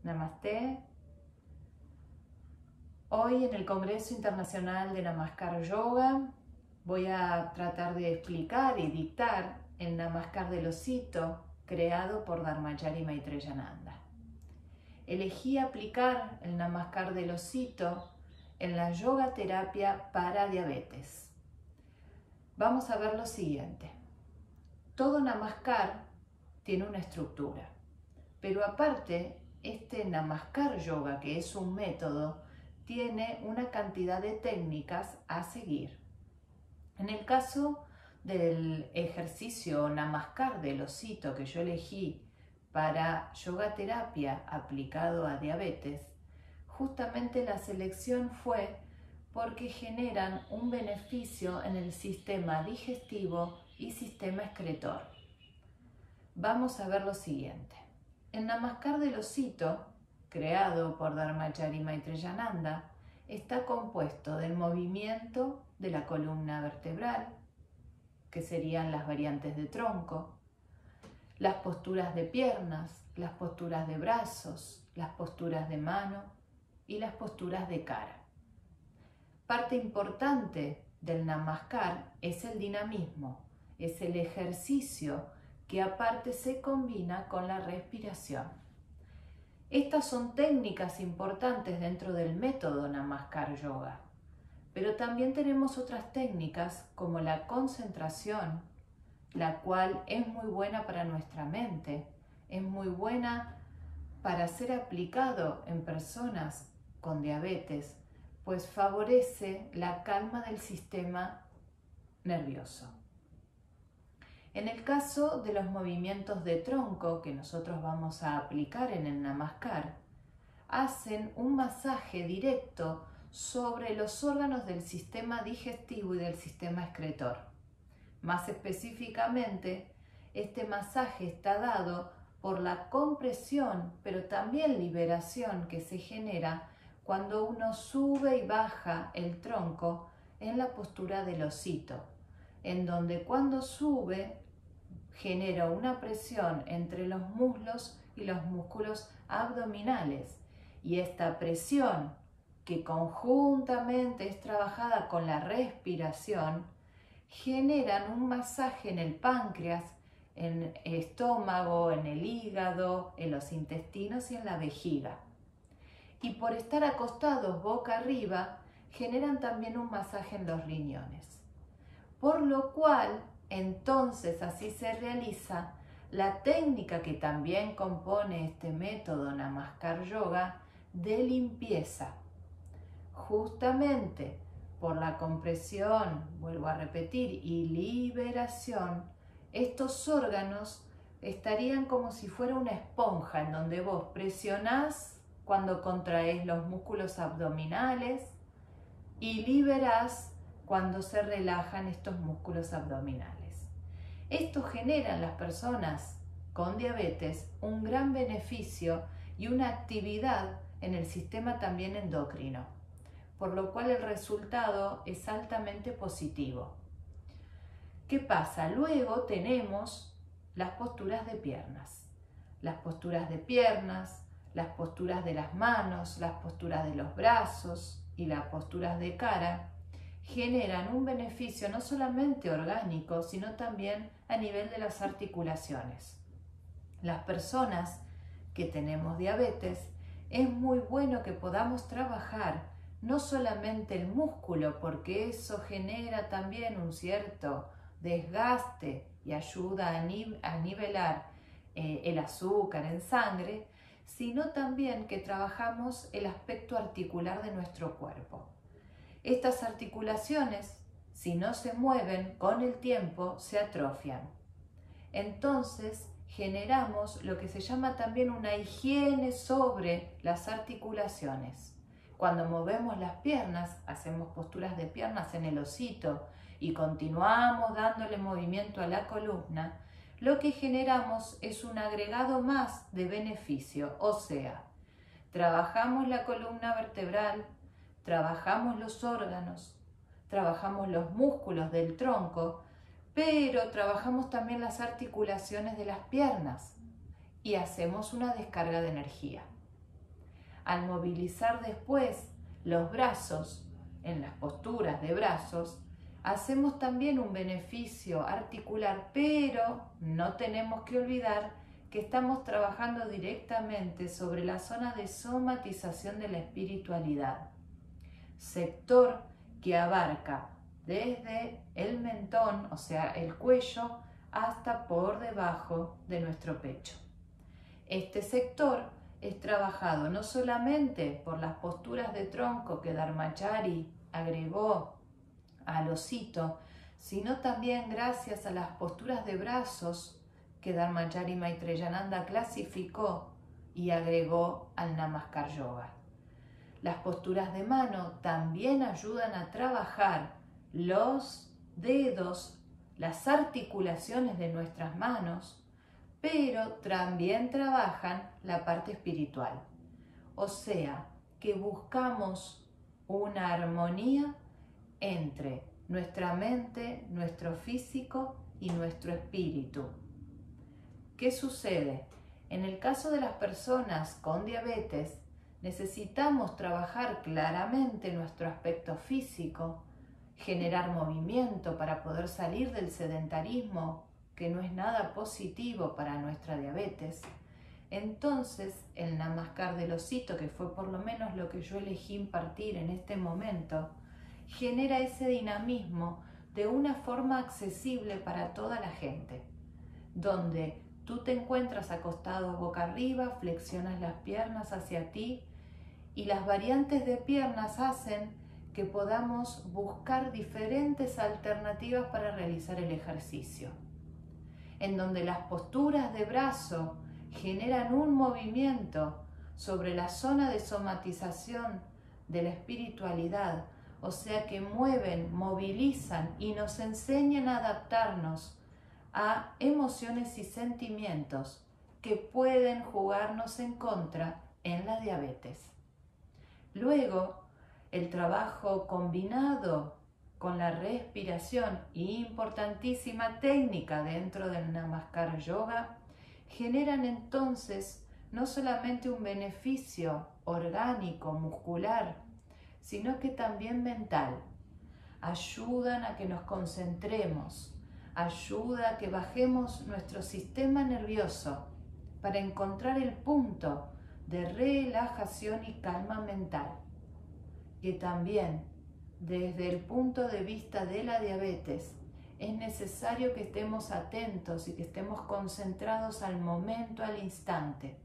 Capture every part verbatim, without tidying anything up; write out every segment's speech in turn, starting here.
Namaste. Hoy en el Congreso Internacional de Namaskar Yoga voy a tratar de explicar y dictar el Namaskar del osito creado por Dharmayari Maitreyananda. Elegí aplicar el Namaskar del osito en la yoga terapia para diabetes. Vamos a ver lo siguiente. Todo Namaskar tiene una estructura, pero aparte este Namaskar Yoga, que es un método, tiene una cantidad de técnicas a seguir. En el caso del ejercicio Namaskar del osito que yo elegí para yoga terapia aplicado a diabetes, justamente la selección fue porque generan un beneficio en el sistema digestivo y sistema excretor. Vamos a ver lo siguiente. El Namaskar del osito, creado por Dharmayari Maitreyananda, está compuesto del movimiento de la columna vertebral, que serían las variantes de tronco, las posturas de piernas, las posturas de brazos, las posturas de mano y las posturas de cara. Parte importante del Namaskar es el dinamismo, es el ejercicio que aparte se combina con la respiración. Estas son técnicas importantes dentro del método Namaskar Yoga, pero también tenemos otras técnicas como la concentración, la cual es muy buena para nuestra mente, es muy buena para ser aplicado en personas con diabetes, pues favorece la calma del sistema nervioso. En el caso de los movimientos de tronco que nosotros vamos a aplicar en el Namaskar, hacen un masaje directo sobre los órganos del sistema digestivo y del sistema excretor. Más específicamente, este masaje está dado por la compresión, pero también liberación que se genera cuando uno sube y baja el tronco en la postura del osito, en donde cuando sube genera una presión entre los muslos y los músculos abdominales, y esta presión, que conjuntamente es trabajada con la respiración, generan un masaje en el páncreas, en el estómago, en el hígado, en los intestinos y en la vejiga. Y por estar acostados boca arriba, generan también un masaje en los riñones. Por lo cual, entonces así se realiza la técnica que también compone este método Namaskar Yoga de limpieza. Justamente por la compresión, vuelvo a repetir, y liberación, estos órganos estarían como si fuera una esponja en donde vos presionás cuando contraes los músculos abdominales y liberás cuando se relajan estos músculos abdominales. Esto genera en las personas con diabetes un gran beneficio y una actividad en el sistema también endocrino, por lo cual el resultado es altamente positivo. ¿Qué pasa? Luego tenemos las posturas de piernas. Las posturas de piernas, las posturas de las manos, las posturas de los brazos y las posturas de cara generan un beneficio no solamente orgánico, sino también a nivel de las articulaciones. Las personas que tenemos diabetes, es muy bueno que podamos trabajar no solamente el músculo, porque eso genera también un cierto desgaste y ayuda a, nive- a nivelar eh, el azúcar en sangre, sino también que trabajamos el aspecto articular de nuestro cuerpo. Estas articulaciones, si no se mueven con el tiempo, se atrofian. Entonces, generamos lo que se llama también una higiene sobre las articulaciones. Cuando movemos las piernas, hacemos posturas de piernas en el osito y continuamos dándole movimiento a la columna, lo que generamos es un agregado más de beneficio, o sea, trabajamos la columna vertebral, trabajamos los órganos, trabajamos los músculos del tronco, pero trabajamos también las articulaciones de las piernas y hacemos una descarga de energía. Al movilizar después los brazos en las posturas de brazos, hacemos también un beneficio articular, pero no tenemos que olvidar que estamos trabajando directamente sobre la zona de somatización de la espiritualidad, sector que abarca desde el mentón, o sea, el cuello, hasta por debajo de nuestro pecho. Este sector es trabajado no solamente por las posturas de tronco que Dharmachari agregó al osito, sino también gracias a las posturas de brazos que Dharmachari Maitreyananda clasificó y agregó al Namaskar Yoga. Las posturas de mano también ayudan a trabajar los dedos, las articulaciones de nuestras manos, pero también trabajan la parte espiritual. O sea, que buscamos una armonía entre nuestra mente, nuestro físico y nuestro espíritu. ¿Qué sucede? En el caso de las personas con diabetes, necesitamos trabajar claramente nuestro aspecto físico, generar movimiento para poder salir del sedentarismo, que no es nada positivo para nuestra diabetes. Entonces, el Namaskar del osito, que fue por lo menos lo que yo elegí impartir en este momento, genera ese dinamismo de una forma accesible para toda la gente, donde tú te encuentras acostado boca arriba, flexionas las piernas hacia ti y las variantes de piernas hacen que podamos buscar diferentes alternativas para realizar el ejercicio, en donde las posturas de brazo generan un movimiento sobre la zona de somatización de la espiritualidad, o sea que mueven, movilizan y nos enseñan a adaptarnos a emociones y sentimientos que pueden jugarnos en contra en la diabetes. Luego, el trabajo combinado con la respiración, importantísima técnica dentro del Namaskar Yoga, generan entonces no solamente un beneficio orgánico, muscular, sino que también mental. Ayudan a que nos concentremos, ayuda a que bajemos nuestro sistema nervioso para encontrar el punto de relajación y calma mental, que también desde el punto de vista de la diabetes es necesario que estemos atentos y que estemos concentrados al momento, al instante.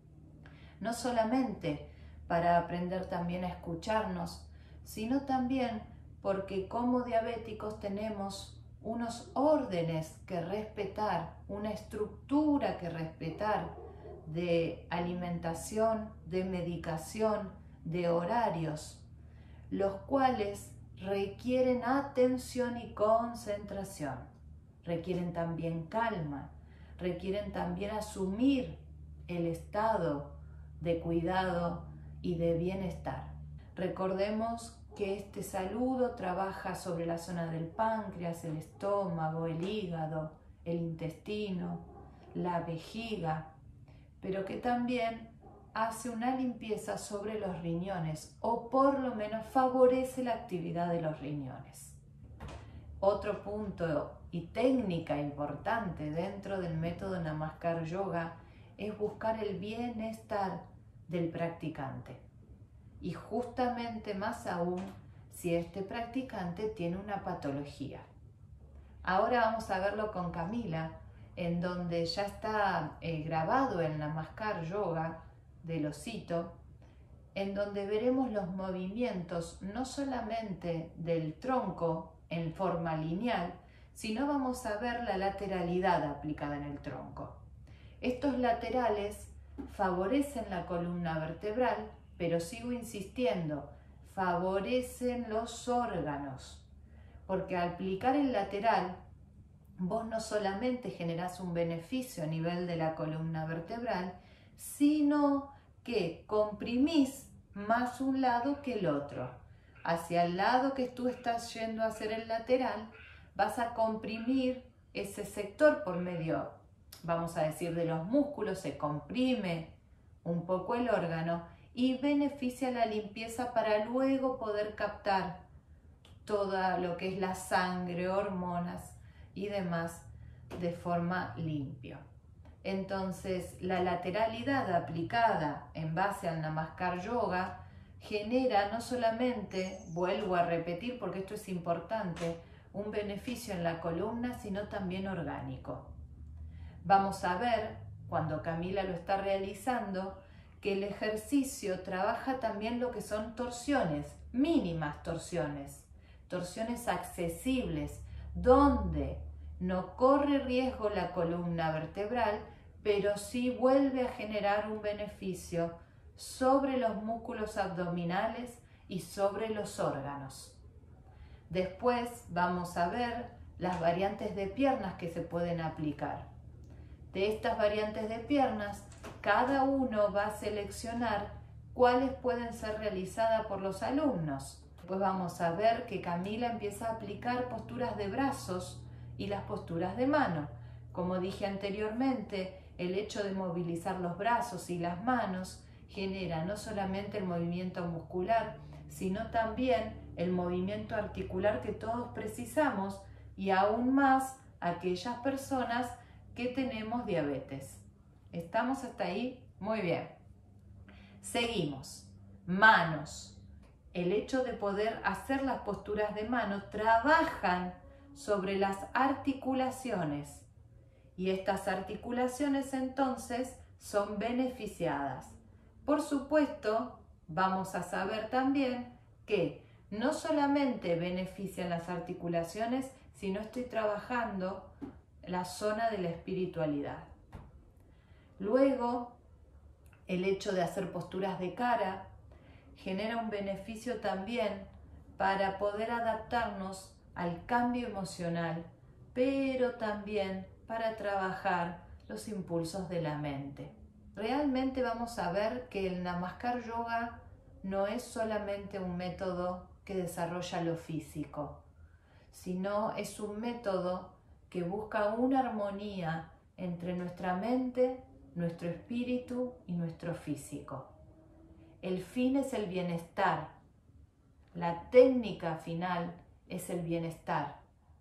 No solamente para aprender también a escucharnos, sino también porque como diabéticos tenemos unos órdenes que respetar, una estructura que respetar de alimentación, de medicación, de horarios, los cuales requieren atención y concentración, requieren también calma, requieren también asumir el estado de cuidado y de bienestar. Recordemos que este saludo trabaja sobre la zona del páncreas, el estómago, el hígado, el intestino, la vejiga, pero que también hace una limpieza sobre los riñones, o por lo menos favorece la actividad de los riñones. Otro punto y técnica importante dentro del método Namaskar Yoga es buscar el bienestar del practicante. Y justamente más aún si este practicante tiene una patología. Ahora vamos a verlo con Camila, en donde ya está eh, grabado el Namaskar Yoga del osito, en donde veremos los movimientos no solamente del tronco en forma lineal, sino vamos a ver la lateralidad aplicada en el tronco. Estos laterales favorecen la columna vertebral, pero sigo insistiendo, favorecen los órganos, porque al aplicar el lateral, vos no solamente generás un beneficio a nivel de la columna vertebral, sino que comprimís más un lado que el otro. Hacia el lado que tú estás yendo a hacer el lateral, vas a comprimir ese sector por medio, vamos a decir, de los músculos, se comprime un poco el órgano y beneficia la limpieza para luego poder captar todo lo que es la sangre, hormonas y demás de forma limpia. Entonces, la lateralidad aplicada en base al Namaskar Yoga genera no solamente, vuelvo a repetir porque esto es importante, un beneficio en la columna, sino también orgánico. Vamos a ver, cuando Camila lo está realizando, que el ejercicio trabaja también lo que son torsiones, mínimas torsiones, torsiones accesibles, donde no corre riesgo la columna vertebral, pero sí vuelve a generar un beneficio sobre los músculos abdominales y sobre los órganos. Después vamos a ver las variantes de piernas que se pueden aplicar. De estas variantes de piernas, cada uno va a seleccionar cuáles pueden ser realizadas por los alumnos. Después vamos a ver que Camila empieza a aplicar posturas de brazos y las posturas de mano. Como dije anteriormente, el hecho de movilizar los brazos y las manos genera no solamente el movimiento muscular, sino también el movimiento articular que todos precisamos y aún más aquellas personas que tenemos diabetes. ¿Estamos hasta ahí? Muy bien. Seguimos. Manos. El hecho de poder hacer las posturas de mano trabajan sobre las articulaciones y estas articulaciones entonces son beneficiadas. Por supuesto, vamos a saber también que no solamente benefician las articulaciones, sino estoy trabajando la zona de la espiritualidad. Luego, el hecho de hacer posturas de cara genera un beneficio también para poder adaptarnos al cambio emocional, pero también para trabajar los impulsos de la mente. Realmente vamos a ver que el Namaskar Yoga no es solamente un método que desarrolla lo físico, sino es un método que busca una armonía entre nuestra mente, nuestro espíritu y nuestro físico. El fin es el bienestar, la técnica final es el bienestar.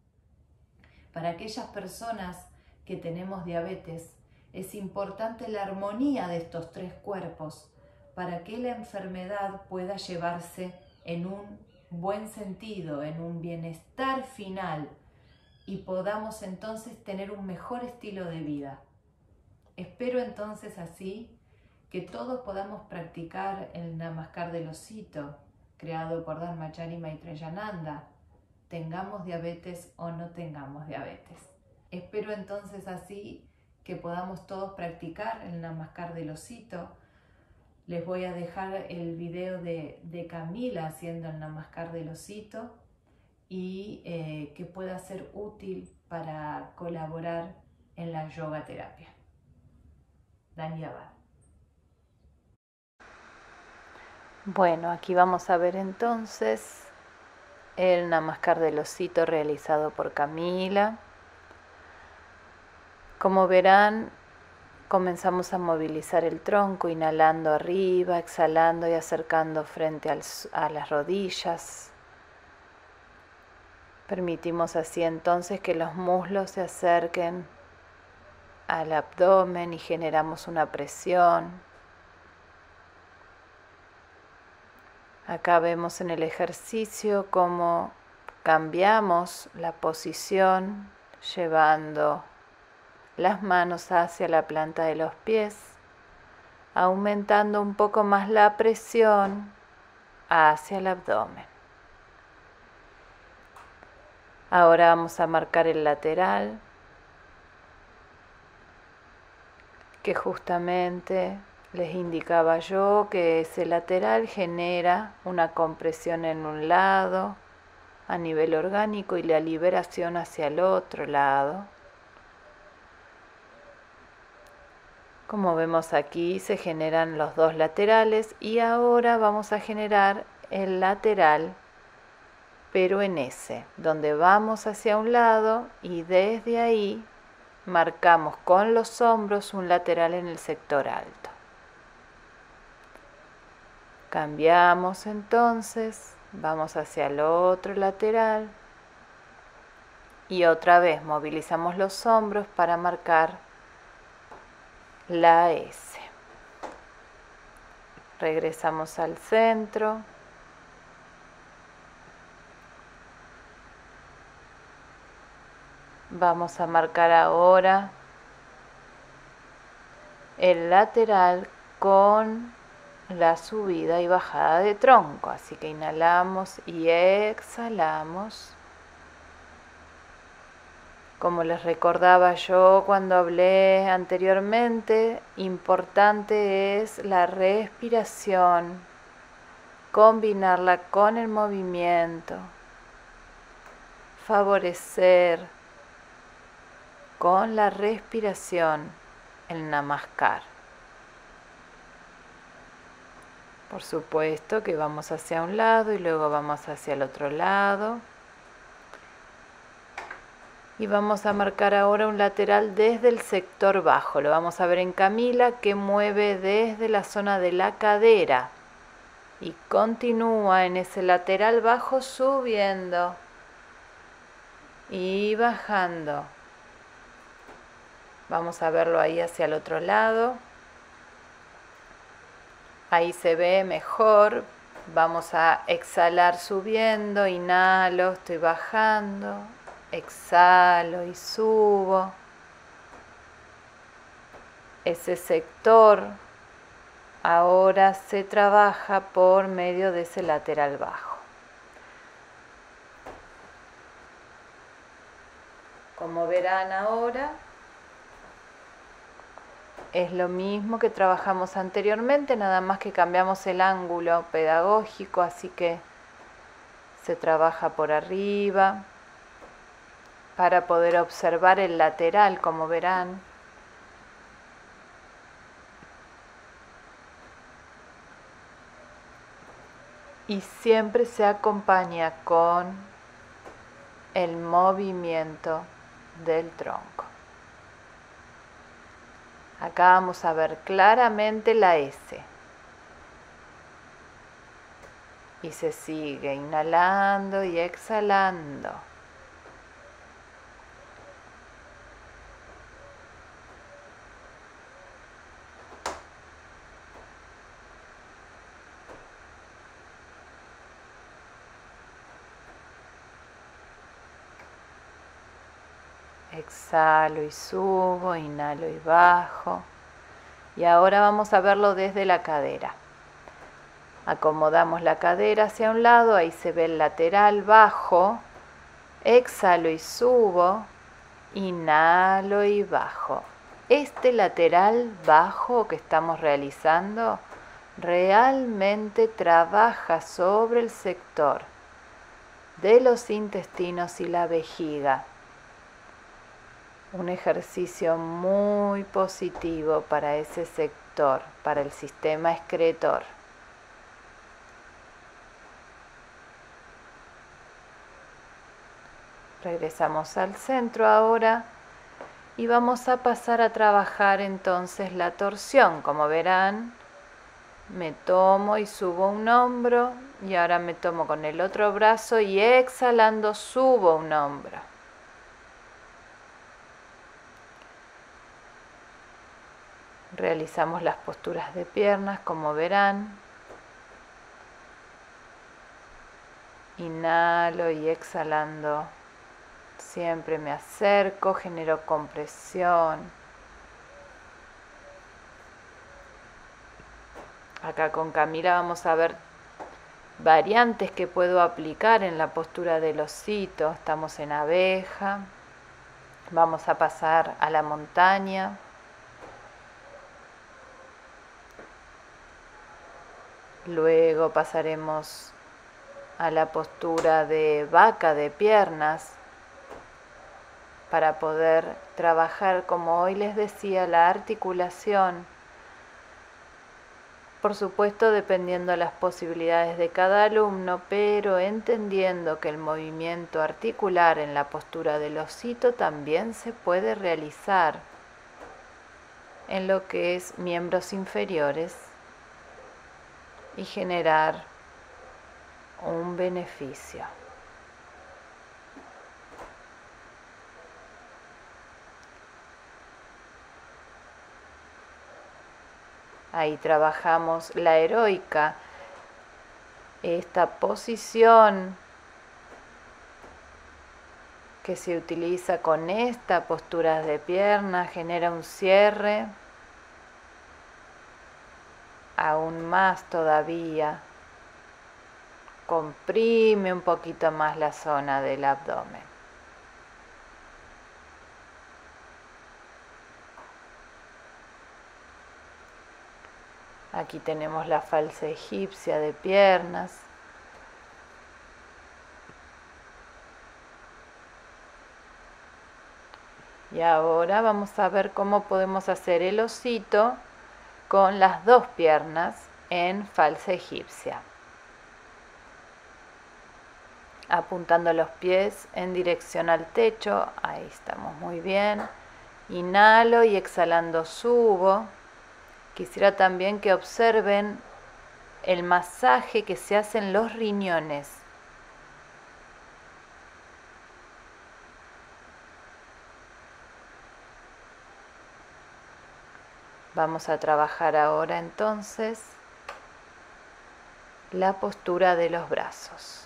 Para aquellas personas que tenemos diabetes, es importante la armonía de estos tres cuerpos para que la enfermedad pueda llevarse en un buen sentido, en un bienestar final y podamos entonces tener un mejor estilo de vida. Espero entonces así que todos podamos practicar el Namaskar del osito, creado por Dharmachari Maitreyananda, tengamos diabetes o no tengamos diabetes. Espero entonces así que podamos todos practicar el Namaskar del osito. Les voy a dejar el video de, de Camila haciendo el Namaskar del osito y eh, que pueda ser útil para colaborar en la yoga terapia. Dhanyavad. Bueno, aquí vamos a ver entonces el Namaskar del osito realizado por Camila. Como verán, comenzamos a movilizar el tronco, inhalando arriba, exhalando y acercando frente al, a las rodillas. Permitimos así entonces que los muslos se acerquen al abdomen y generamos una presión. Acá vemos en el ejercicio cómo cambiamos la posición llevando las manos hacia la planta de los pies, aumentando un poco más la presión hacia el abdomen. Ahora vamos a marcar el lateral, que justamente les indicaba yo que ese lateral genera una compresión en un lado a nivel orgánico y la liberación hacia el otro lado. Como vemos aquí se generan los dos laterales y ahora vamos a generar el lateral, pero en S, donde vamos hacia un lado y desde ahí marcamos con los hombros un lateral en el sector alto. Cambiamos entonces, vamos hacia el otro lateral y otra vez movilizamos los hombros para marcar la S. Regresamos al centro. Vamos a marcar ahora el lateral con la subida y bajada de tronco. Así que inhalamos y exhalamos. Como les recordaba yo cuando hablé anteriormente, importante es la respiración, combinarla con el movimiento, favorecer con la respiración el Namaskar. Por supuesto que vamos hacia un lado y luego vamos hacia el otro lado. Y vamos a marcar ahora un lateral desde el sector bajo. Lo vamos a ver en Camila, que mueve desde la zona de la cadera y continúa en ese lateral bajo subiendo y bajando. Vamos a verlo ahí hacia el otro lado. Ahí se ve mejor. Vamos a exhalar subiendo, inhalo, estoy bajando, exhalo y subo. Ese sector ahora se trabaja por medio de ese lateral bajo. Como verán ahora, es lo mismo que trabajamos anteriormente, nada más que cambiamos el ángulo pedagógico, así que se trabaja por arriba para poder observar el lateral, como verán. Y siempre se acompaña con el movimiento del tronco. Acá vamos a ver claramente la S. Y se sigue inhalando y exhalando. Exhalo y subo, inhalo y bajo. Y ahora vamos a verlo desde la cadera. Acomodamos la cadera hacia un lado, ahí se ve el lateral bajo. Exhalo y subo, inhalo y bajo. Este lateral bajo que estamos realizando realmente trabaja sobre el sector de los intestinos y la vejiga. Un ejercicio muy positivo para ese sector, para el sistema excretor. Regresamos al centro ahora y vamos a pasar a trabajar entonces la torsión. Como verán, me tomo y subo un hombro y ahora me tomo con el otro brazo y exhalando subo un hombro. Realizamos las posturas de piernas, como verán. Inhalo y exhalando. Siempre me acerco, genero compresión. Acá con Camila vamos a ver variantes que puedo aplicar en la postura del osito. Estamos en abeja. Vamos a pasar a la montaña. Luego pasaremos a la postura de vaca de piernas para poder trabajar, como hoy les decía, la articulación. Por supuesto, dependiendo de las posibilidades de cada alumno, pero entendiendo que el movimiento articular en la postura del osito también se puede realizar en lo que es miembros inferiores y generar un beneficio. Ahí trabajamos la heroica, esta posición que se utiliza con esta postura de pierna, genera un cierre, aún más todavía, comprime un poquito más la zona del abdomen. Aquí tenemos la falsa egipcia de piernas. Y ahora vamos a ver cómo podemos hacer el osito con las dos piernas en falsa egipcia. Apuntando los pies en dirección al techo, ahí estamos muy bien. Inhalo y exhalando subo. Quisiera también que observen el masaje que se hace en los riñones. Vamos a trabajar ahora entonces la postura de los brazos.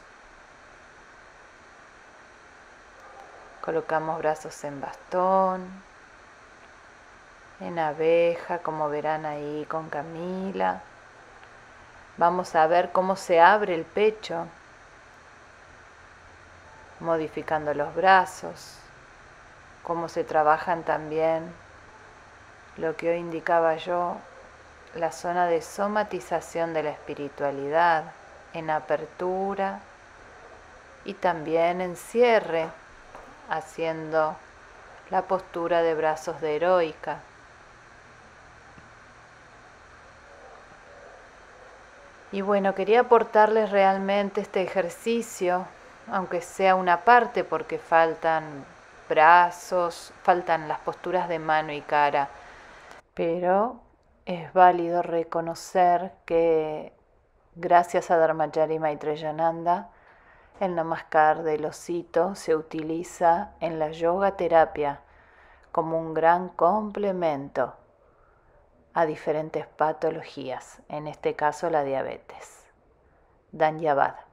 Colocamos brazos en bastón, en abeja, como verán ahí con Camila. Vamos a ver cómo se abre el pecho, modificando los brazos, cómo se trabajan también, lo que hoy indicaba yo, la zona de somatización de la espiritualidad, en apertura y también en cierre, haciendo la postura de brazos de heroica. Y bueno, quería aportarles realmente este ejercicio, aunque sea una parte, porque faltan brazos, faltan las posturas de mano y cara, pero es válido reconocer que gracias a Dharmacharya Maitreyananda, el Namaskar del osito se utiliza en la yoga terapia como un gran complemento a diferentes patologías, en este caso la diabetes. Dhanyavad.